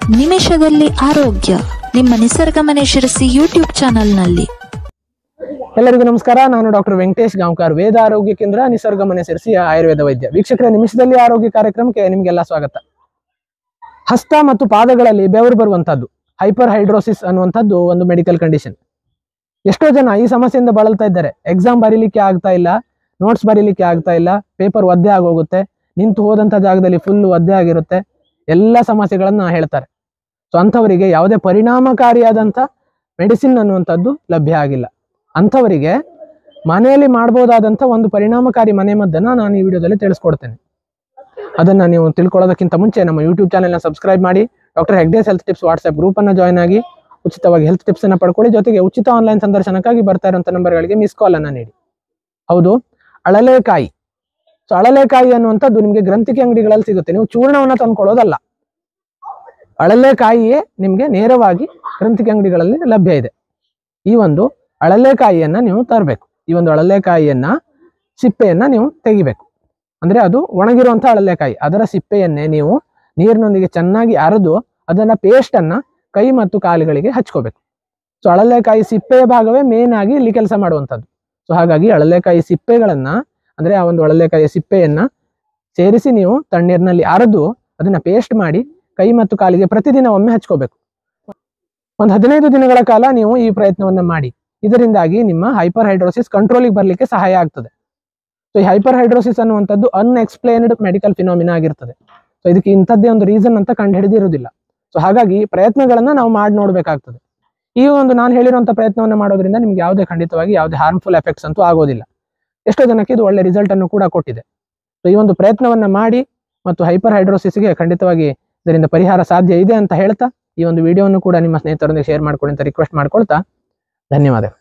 ನಿಮಿಷದಲ್ಲಿ ಆರೋಗ್ಯ ನಿಮ್ಮ ನಿಸರ್ಗ ಮನೆ ಶಿರಸಿ ಯೂಟ್ಯೂಬ್ ಚಾನೆಲ್ನಲ್ಲಿ. ಎಲ್ಲರಿಗೂ ನಮಸ್ಕಾರ. ನಾನು ಡಾಕ್ಟರ್ ವೆಂಕಟೇಶ್ ಗಾಂವ್ಕರ್, ವೇದ ಆರೋಗ್ಯ ಕೇಂದ್ರ, ನಿಸರ್ಗ ಮನೆ ಶಿರಸಿ ಆಯುರ್ವೇದ ವೈದ್ಯ. ವೀಕ್ಷಕರೇ, ನಿಮಿಷದಲ್ಲಿ ಆರೋಗ್ಯ ಕಾರ್ಯಕ್ರಮಕ್ಕೆ ನಿಮಗೆಲ್ಲ ಸ್ವಾಗತ. ಹಸ್ತ ಮತ್ತು ಪಾದಗಳಲ್ಲಿ ಬೆವರು ಬರುವಂತದ್ದು ಹೈಪರ್ ಹೈಡ್ರೋಸಿಸ್ ಅನ್ನುವಂಥದ್ದು ಒಂದು ಮೆಡಿಕಲ್ ಕಂಡೀಷನ್. ಎಷ್ಟೋ ಜನ ಈ ಸಮಸ್ಯೆಯಿಂದ ಬಳಲ್ತಾ ಇದ್ದಾರೆ. ಎಕ್ಸಾಮ್ ಬರೀಲಿಕ್ಕೆ ಆಗ್ತಾ ಇಲ್ಲ, ನೋಟ್ಸ್ ಬರೀಲಿಕ್ಕೆ ಆಗ್ತಾ ಇಲ್ಲ, ಪೇಪರ್ ಒದ್ದೆ ಆಗೋಗುತ್ತೆ, ನಿಂತು ಹೋದಂಥ ಜಾಗದಲ್ಲಿ ಫುಲ್ ಒದ್ದೆ ಆಗಿರುತ್ತೆ, ಎಲ್ಲ ಸಮಸ್ಯೆಗಳನ್ನ ಹೇಳ್ತಾರೆ. ಸೊ ಅಂಥವರಿಗೆ ಯಾವುದೇ ಪರಿಣಾಮಕಾರಿಯಾದಂಥ ಮೆಡಿಸಿನ್ ಅನ್ನುವಂಥದ್ದು ಲಭ್ಯ ಆಗಿಲ್ಲ. ಅಂಥವರಿಗೆ ಮನೆಯಲ್ಲಿ ಮಾಡ್ಬೋದಾದಂಥ ಒಂದು ಪರಿಣಾಮಕಾರಿ ಮನೆಮದ್ದನ್ನು ನಾನು ಈ ವಿಡಿಯೋದಲ್ಲಿ ತಿಳಿಸ್ಕೊಡ್ತೇನೆ. ಅದನ್ನು ನೀವು ತಿಳ್ಕೊಳ್ಳೋದಕ್ಕಿಂತ ಮುಂಚೆ ನಮ್ಮ ಯೂಟ್ಯೂಬ್ ಚಾನೆಲ್ನ ಸಬ್ಸ್ಕ್ರೈಬ್ ಮಾಡಿ, doctor Hegde's health tips WhatsApp ಗ್ರೂಪನ್ನು ಜಾಯ್ನ್ ಆಗಿ ಉಚಿತವಾಗಿ ಹೆಲ್ತ್ ಟಿಪ್ಸನ್ನು ಪಡ್ಕೊಳ್ಳಿ. ಜೊತೆಗೆ ಉಚಿತ ಆನ್ಲೈನ್ ಸಂದರ್ಶನಕ್ಕಾಗಿ ಬರ್ತಾ ಇರುವಂಥ ನಂಬರ್ಗಳಿಗೆ ಮಿಸ್ ಕಾಲನ್ನು ನೀಡಿ. ಹೌದು, ಅಳಲೆಕಾಯಿ. ಸೊ ಅಳಲೆಕಾಯಿ ಅನ್ನುವಂಥದ್ದು ನಿಮಗೆ ಗ್ರಂಥಿಕೆ ಅಂಗಡಿಗಳಲ್ಲಿ ಸಿಗುತ್ತೆ. ನೀವು ಚೂರ್ಣವನ್ನು ತಂದ್ಕೊಳ್ಳೋದಲ್ಲ, ಅಳಲೆಕಾಯಿಯೇ ನಿಮಗೆ ನೇರವಾಗಿ ಗ್ರಂಥಿಕೆ ಅಂಗಡಿಗಳಲ್ಲಿ ಲಭ್ಯ ಇದೆ. ಈ ಒಂದು ಅಳಲೆಕಾಯಿಯನ್ನ ನೀವು ತರಬೇಕು. ಈ ಒಂದು ಅಳಲೆಕಾಯಿಯನ್ನ ಸಿಪ್ಪೆಯನ್ನ ನೀವು ತೆಗಿಬೇಕು. ಅಂದ್ರೆ ಅದು ಒಣಗಿರುವಂಥ ಅಳಲೆಕಾಯಿ, ಅದರ ಸಿಪ್ಪೆಯನ್ನೇ ನೀವು ನೀರಿನೊಂದಿಗೆ ಚೆನ್ನಾಗಿ ಅರೆದು ಅದನ್ನ ಪೇಸ್ಟನ್ನ ಕೈ ಮತ್ತು ಕಾಲುಗಳಿಗೆ ಹಚ್ಕೋಬೇಕು. ಸೊ ಅಳಲೆಕಾಯಿ ಸಿಪ್ಪೆಯ ಭಾಗವೇ ಮೇನ್ ಆಗಿ ಇಲ್ಲಿ ಕೆಲಸ ಮಾಡುವಂಥದ್ದು. ಸೊ ಹಾಗಾಗಿ ಅಳಲೆಕಾಯಿ ಸಿಪ್ಪೆಗಳನ್ನ, ಅಂದ್ರೆ ಆ ಒಂದು ಅಳಲೆಕಾಯಿಯ ಸಿಪ್ಪೆಯನ್ನ ಸೇರಿಸಿ ನೀವು ತಣ್ಣೀರಿನಲ್ಲಿ ಅರೆದು ಅದನ್ನ ಪೇಸ್ಟ್ ಮಾಡಿ ಕೈ ಮತ್ತು ಕಾಲಿಗೆ ಪ್ರತಿದಿನ ಒಮ್ಮೆ ಹಚ್ಕೋಬೇಕು. ಒಂದು 15 ದಿನಗಳ ಕಾಲ ನೀವು ಈ ಪ್ರಯತ್ನವನ್ನ ಮಾಡಿ. ಇದರಿಂದಾಗಿ ನಿಮ್ಮ ಹೈಪರ್ ಹೈಡ್ರೋಸಿಸ್ ಕಂಟ್ರೋಲಿಗೆ ಬರಲಿಕ್ಕೆ ಸಹಾಯ ಆಗ್ತದೆ. ಸೊ ಈ ಹೈಪರ್ ಹೈಡ್ರೋಸಿಸ್ ಅನ್ನುವಂಥದ್ದು ಅನ್ಎಕ್ಸ್ಪ್ಲೇನ್ಡ್ ಮೆಡಿಕಲ್ ಫಿನಾಮಿನಾ ಆಗಿರ್ತದೆ. ಸೊ ಇದಕ್ಕೆ ಇಂಥದ್ದೇ ಒಂದು ರೀಸನ್ ಅಂತ ಕಂಡು ಹಿಡಿದಿರುವುದಿಲ್ಲ. ಸೊ ಹಾಗಾಗಿ ಪ್ರಯತ್ನಗಳನ್ನ ನಾವು ಮಾಡಿ ನೋಡ್ಬೇಕಾಗ್ತದೆ. ಈ ಒಂದು ನಾನು ಹೇಳಿರುವಂಥ ಪ್ರಯತ್ನವನ್ನ ಮಾಡೋದ್ರಿಂದ ನಿಮ್ಗೆ ಯಾವುದೇ ಖಂಡಿತವಾಗಿ ಯಾವುದೇ ಹಾರ್ಮ್ಫುಲ್ ಎಫೆಕ್ಟ್ಸ್ ಅಂತೂ ಆಗೋದಿಲ್ಲ. ಎಷ್ಟೋ ಜನಕ್ಕೆ ಇದು ಒಳ್ಳೆ ರಿಸಲ್ಟ್ ಅನ್ನು ಕೂಡ ಕೊಟ್ಟಿದೆ. ಸೊ ಈ ಒಂದು ಪ್ರಯತ್ನವನ್ನ ಮಾಡಿ ಮತ್ತು ಹೈಪರ್ ಹೈಡ್ರೋಸಿಸ್ಗೆ ಖಂಡಿತವಾಗಿ ಇದರಿಂದ ಪರಿಹಾರ ಸಾಧ್ಯ ಇದೆ ಅಂತ ಹೇಳ್ತಾ ಈ ಒಂದು ವಿಡಿಯೋವನ್ನು ಕೂಡ ನಿಮ್ಮ ಸ್ನೇಹಿತರೊಂದಿಗೆ ಶೇರ್ ಮಾಡ್ಕೊಳ್ಳಿ ಅಂತ ರಿಕ್ವೆಸ್ಟ್ ಮಾಡ್ಕೊಳ್ತಾ ಧನ್ಯವಾದಗಳು.